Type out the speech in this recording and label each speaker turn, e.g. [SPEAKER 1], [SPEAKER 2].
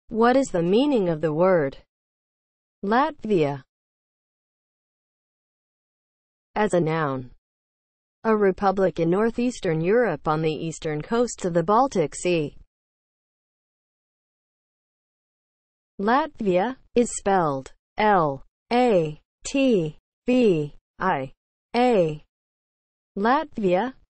[SPEAKER 1] What is the meaning of the word Latvia as a noun? A republic in northeastern Europe on the eastern coasts of the Baltic Sea. Latvia is spelled L-A-T-V-I-A. Latvia